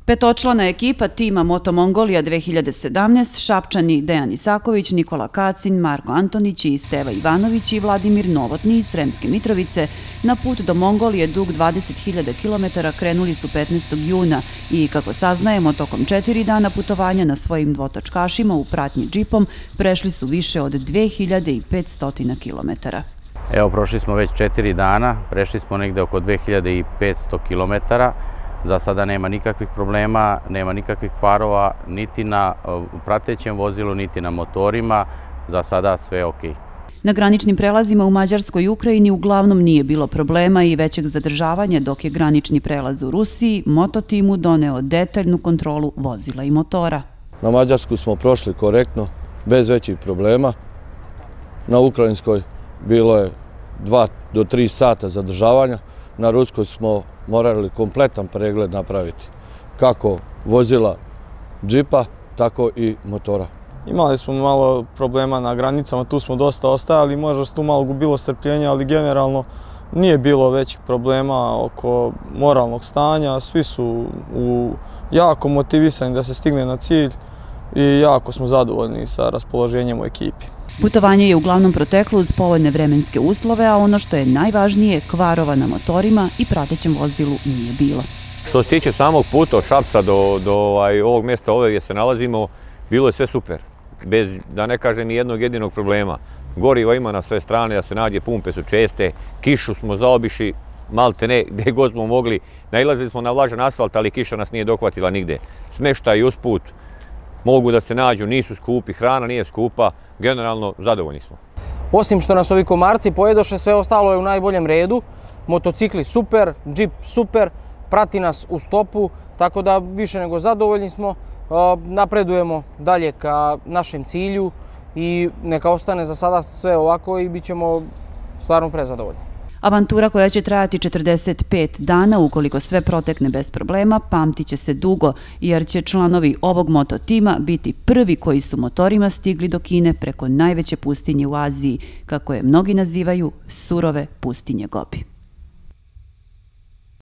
Petočlana ekipa tima Moto Mongolija 2017, Šapčani Dejan Isaković, Nikola Kacin, Marko Antonić i Steva Ivanović i Vladimir Novotni iz Sremske Mitrovice na put do Mongolije dug 20.000 km krenuli su 15. juna i, kako saznajemo, tokom 4 dana putovanja na svojim dvotočkašima u pratnji džipom prešli su više od 2500 km. Evo, prošli smo već 4 dana, prešli smo negde oko 2500 km. Za sada nema nikakvih problema, nema nikakvih kvarova, niti na pratećem vozilu, niti na motorima. Za sada sve je okej. Na graničnim prelazima u Mađarskoj i Ukrajini uglavnom nije bilo problema i većeg zadržavanja, dok je granični prelaz u Rusiji Moto timu doneo detaljnu kontrolu vozila i motora. Na Mađarsku smo prošli korektno, bez većih problema. Na Ukrajinskoj bilo je 2 do 3 sata zadržavanja. Na Ruskoj smo morali kompletan pregled napraviti, kako vozila džipa, tako i motora. Imali smo malo problema na granicama, tu smo dosta ostajali, možda se tu malo gubilo strpljenja, ali generalno nije bilo većih problema oko moralnog stanja. Svi su jako motivisani da se stigne na cilj i jako smo zadovoljni sa raspoloženjem u ekipi. Putovanje je uglavnom proteklo uz povoljne vremenske uslove, a ono što je najvažnije, kvarova na motorima i pratećem vozilu nije bilo. Što se tiče samog puta od Šapca do ovog mjesta ovdje gdje se nalazimo, bilo je sve super, bez, da ne kažem, ni jednog jedinog problema. Goriva ima na sve strane, da se nađe, pumpe su česte, kišu smo zaobišli, malte ne, gdje god smo mogli. Nailazili smo na vlažan asfalt, ali kiša nas nije dohvatila nigde. Smeštaj usput mogu da se nađu, nisu skupi, hrana nije skupa, generalno zadovoljni smo. Osim što nas ovi komarci pojedoše, sve ostalo je u najboljem redu. Motocikli super, džip super, prati nas u stopu, tako da više nego zadovoljni smo. Napredujemo dalje ka našem cilju i neka ostane za sada sve ovako i bit ćemo stvarno prezadovoljni. Avantura koja će trajati 45 dana, ukoliko sve protekne bez problema, pamtit će se dugo, jer će članovi ovog moto tima biti prvi koji su motorima stigli do Kine preko najveće pustinje u Aziji, kako je mnogi nazivaju surove pustinje Gobi.